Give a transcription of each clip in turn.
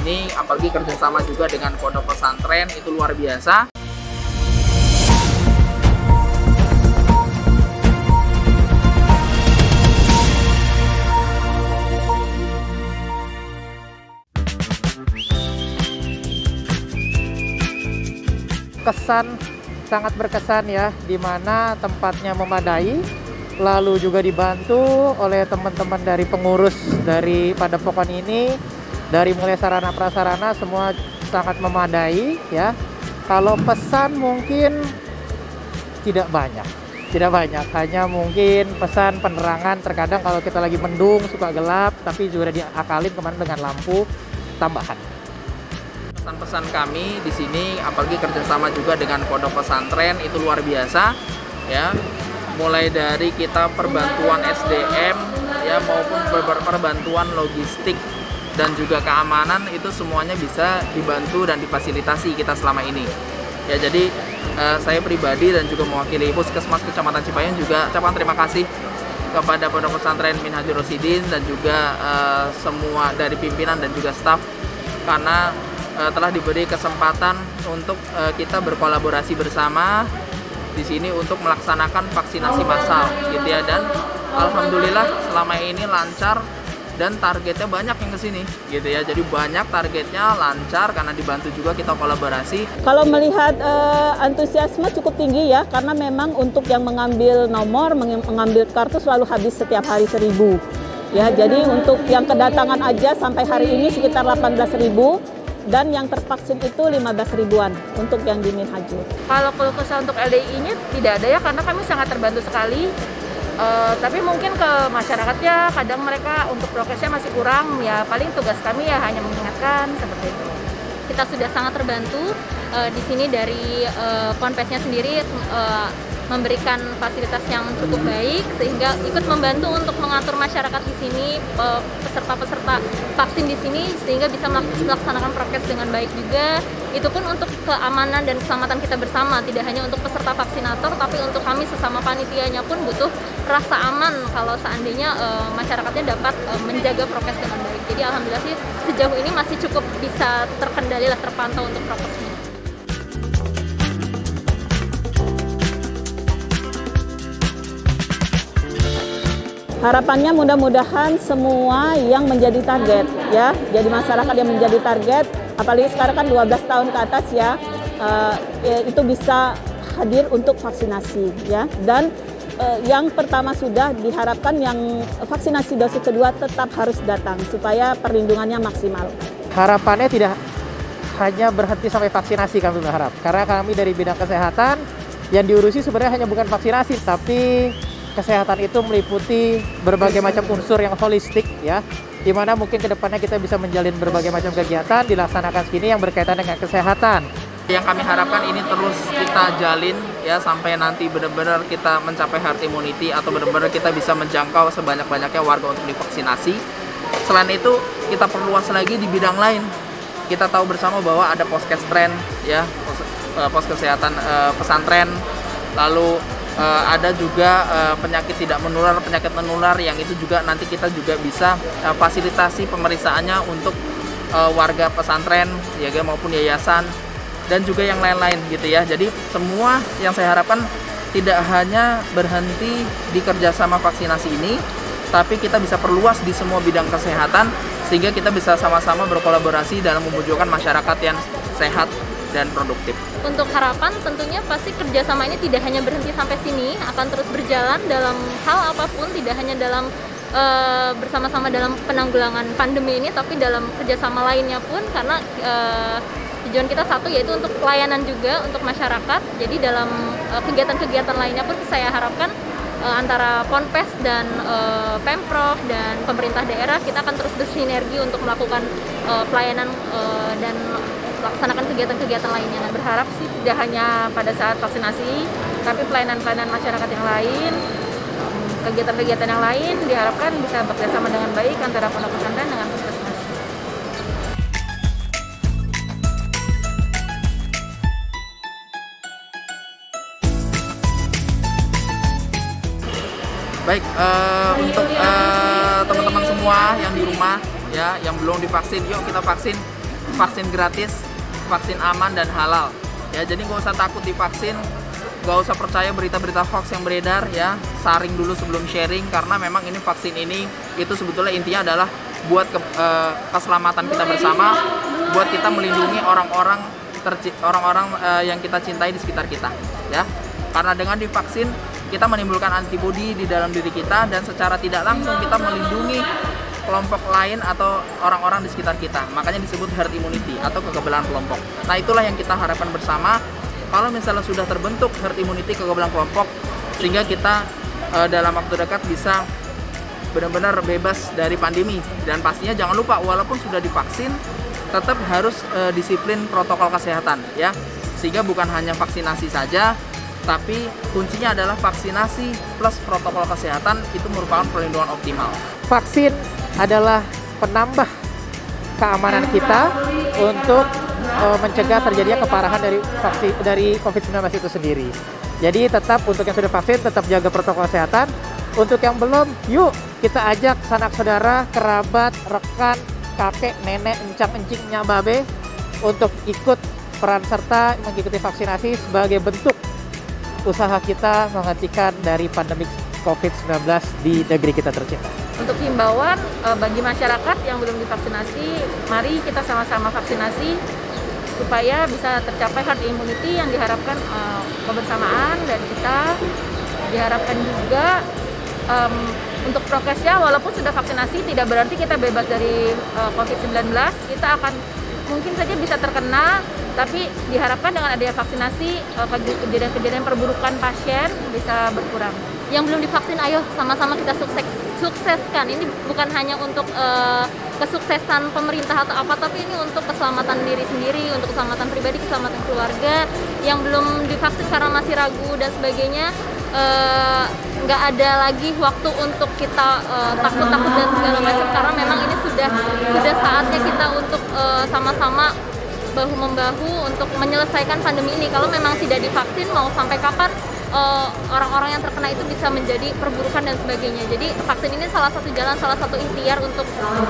sini, apalagi kerjasama juga dengan pondok pesantren, itu luar biasa. Kesan sangat berkesan ya, di mana tempatnya memadai, lalu juga dibantu oleh teman-teman dari pengurus dari Padepokan ini, dari mulai sarana prasarana semua sangat memadai ya. Kalau pesan mungkin tidak banyak, hanya mungkin pesan penerangan. Terkadang kalau kita lagi mendung suka gelap, tapi juga diakalin kemarin dengan lampu tambahan. Pesan-pesan kami di sini, apalagi kerjasama juga dengan pondok pesantren, itu luar biasa ya. Mulai dari kita perbantuan SDM ya, maupun perbantuan logistik dan juga keamanan, itu semuanya bisa dibantu dan difasilitasi kita selama ini ya. Jadi saya pribadi dan juga mewakili Puskesmas Kecamatan Cipayung juga ucapkan terima kasih kepada pondok pesantren Minhajul Rosyidin dan juga semua dari pimpinan dan juga staf, karena telah diberi kesempatan untuk kita berkolaborasi bersama di sini untuk melaksanakan vaksinasi massal gitu ya. Dan alhamdulillah selama ini lancar dan targetnya banyak yang kesini gitu ya. Jadi banyak targetnya, lancar karena dibantu juga kita kolaborasi. Kalau melihat antusiasme cukup tinggi ya, karena memang untuk yang mengambil nomor, mengambil kartu selalu habis setiap hari 1.000 ya. Jadi untuk yang kedatangan aja sampai hari ini sekitar 18.000. Dan yang tervaksin itu 15 ribuan untuk yang di Minhajul. Kalau keluh kesah untuk LDI-nya tidak ada ya, karena kami sangat terbantu sekali. Tapi mungkin ke masyarakatnya kadang mereka untuk prokesnya masih kurang, ya paling tugas kami ya hanya mengingatkan seperti itu. Kita sudah sangat terbantu di sini dari Ponpesnya sendiri memberikan fasilitas yang cukup baik, sehingga ikut membantu untuk mengatur masyarakat di sini, peserta-peserta vaksin di sini, sehingga bisa melaksanakan prokes dengan baik juga. Itu pun untuk keamanan dan keselamatan kita bersama, tidak hanya untuk peserta vaksinator, tapi untuk kami sesama panitianya pun butuh rasa aman kalau seandainya masyarakatnya dapat menjaga prokes dengan baik. Jadi alhamdulillah sih sejauh ini masih cukup bisa terkendali lah, terpantau untuk prokesnya. Harapannya mudah-mudahan semua yang menjadi target ya, jadi masyarakat yang menjadi target, apalagi sekarang kan 12 tahun ke atas ya, itu bisa hadir untuk vaksinasi ya. Dan yang pertama sudah diharapkan yang vaksinasi dosis kedua tetap harus datang supaya perlindungannya maksimal. Harapannya tidak hanya berhenti sampai vaksinasi, kami berharap, karena kami dari bidang kesehatan yang diurusi sebenarnya hanya bukan vaksinasi, tapi kesehatan itu meliputi berbagai macam unsur yang holistik ya, dimana mungkin kedepannya kita bisa menjalin berbagai macam kegiatan dilaksanakan sini yang berkaitan dengan kesehatan. Yang kami harapkan ini terus kita jalin ya, sampai nanti benar-benar kita mencapai herd immunity atau benar-benar kita bisa menjangkau sebanyak-banyaknya warga untuk divaksinasi. Selain itu kita perluas lagi di bidang lain. Kita tahu bersama bahwa ada poskestren ya, pos kesehatan pesantren, lalu ada juga penyakit tidak menular, penyakit menular yang itu juga nanti kita juga bisa fasilitasi pemeriksaannya untuk warga pesantren ya maupun yayasan dan juga yang lain-lain gitu ya. Jadi semua yang saya harapkan tidak hanya berhenti di kerjasama vaksinasi ini, tapi kita bisa perluas di semua bidang kesehatan sehingga kita bisa sama-sama berkolaborasi dalam mewujudkan masyarakat yang sehat dan produktif. Untuk harapan tentunya pasti kerjasama ini tidak hanya berhenti sampai sini, akan terus berjalan dalam hal apapun, tidak hanya dalam bersama-sama dalam penanggulangan pandemi ini, tapi dalam kerjasama lainnya pun, karena tujuan kita satu yaitu untuk pelayanan juga untuk masyarakat. Jadi dalam kegiatan-kegiatan lainnya pun saya harapkan antara Ponpes dan Pemprov dan pemerintah daerah kita akan terus bersinergi untuk melakukan pelayanan dan melaksanakan kegiatan-kegiatan lainnya. Nah, berharap sih tidak hanya pada saat vaksinasi, tapi pelayanan-pelayanan masyarakat yang lain, kegiatan-kegiatan yang lain diharapkan bisa bekerjasama dengan baik antara pondok pesantren dengan puskesmas. Baik, untuk teman-teman semua yang di rumah ya, yang belum divaksin, yuk kita vaksin. vaksin gratis, vaksin aman dan halal. Ya, jadi nggak usah takut divaksin, nggak usah percaya berita-berita hoax yang beredar ya. Saring dulu sebelum sharing, karena memang ini vaksin ini itu sebetulnya intinya adalah buat keselamatan kita bersama, buat kita melindungi orang-orang yang kita cintai di sekitar kita ya. Karena dengan divaksin kita menimbulkan antibodi di dalam diri kita, dan secara tidak langsung kita melindungi kelompok lain atau orang-orang di sekitar kita. Makanya disebut herd immunity atau kekebalan kelompok. Nah, itulah yang kita harapkan bersama. Kalau misalnya sudah terbentuk herd immunity, kekebalan kelompok, sehingga kita dalam waktu dekat bisa benar-benar bebas dari pandemi. Dan pastinya jangan lupa, walaupun sudah divaksin, tetap harus disiplin protokol kesehatan ya. Sehingga bukan hanya vaksinasi saja, tapi kuncinya adalah vaksinasi plus protokol kesehatan, itu merupakan perlindungan optimal. Vaksin adalah penambah keamanan kita untuk mencegah terjadinya keparahan dari COVID-19 itu sendiri. Jadi tetap untuk yang sudah vaksin tetap jaga protokol kesehatan. Untuk yang belum, yuk kita ajak sanak saudara, kerabat, rekan, kakek, nenek, encang-encing, nyak, babe untuk ikut peran serta mengikuti vaksinasi sebagai bentuk usaha kita menghentikan dari pandemi COVID-19 di negeri kita tercinta. Untuk himbauan bagi masyarakat yang belum divaksinasi, mari kita sama-sama vaksinasi supaya bisa tercapai herd immunity yang diharapkan kebersamaan dari kita. Diharapkan juga untuk prokesnya, walaupun sudah vaksinasi tidak berarti kita bebas dari COVID-19. Kita akan mungkin saja bisa terkena, tapi diharapkan dengan adanya vaksinasi kejadian-kejadian perburukan pasien bisa berkurang. Yang belum divaksin, ayo sama-sama kita sukseskan. Ini bukan hanya untuk kesuksesan pemerintah atau apa, tapi ini untuk keselamatan diri sendiri, untuk keselamatan pribadi, keselamatan keluarga. Yang belum divaksin karena masih ragu dan sebagainya, nggak ada lagi waktu untuk kita takut-takut dan segala macam, karena memang ini sudah saatnya kita untuk sama-sama bahu-membahu untuk menyelesaikan pandemi ini. Kalau memang tidak divaksin, mau sampai kapan orang-orang yang terkena itu bisa menjadi perburukan dan sebagainya. Jadi vaksin ini salah satu jalan, salah satu ikhtiar untuk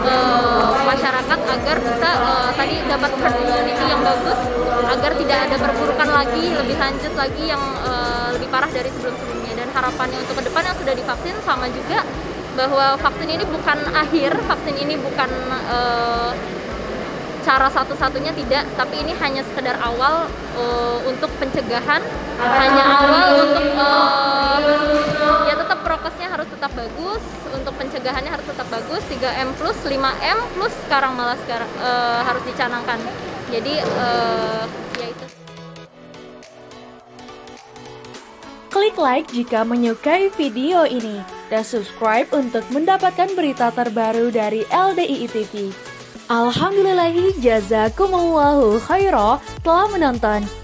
masyarakat agar bisa tadi dapat herd immunity yang bagus, agar tidak ada perburukan lagi, lebih lanjut lagi yang lebih parah dari sebelum-sebelumnya. Dan harapannya untuk ke depan yang sudah divaksin sama juga, bahwa vaksin ini bukan akhir, vaksin ini bukan cara satu-satunya, tidak, tapi ini hanya sekedar awal untuk pencegahan, hanya awal untuk ya tetap prokesnya harus tetap bagus, untuk pencegahannya harus tetap bagus, 3M plus, 5M plus sekarang malah harus dicanangkan. Jadi ya itu. Klik like jika menyukai video ini dan subscribe untuk mendapatkan berita terbaru dari LDII TV. Alhamdulillahi jazakumullahu khairan telah menonton.